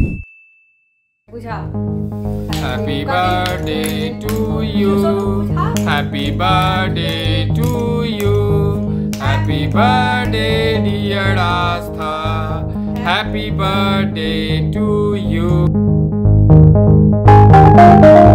बुझा। Happy birthday to you. Happy birthday to you. Happy birthday dear Astha. Happy birthday to you.